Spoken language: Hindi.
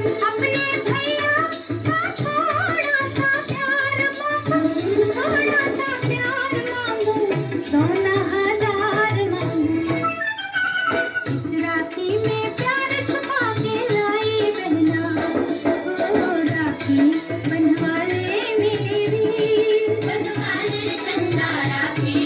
अपने भैया का थोड़ा सा प्यार मांगू, थोड़ा सा प्यार मांगू, सोना 1000 मांगू। इस राखी में प्यार छुपा के लाई बहना, ओ राखी बनवा ले मेरी, बनवा ले चंदा राखी।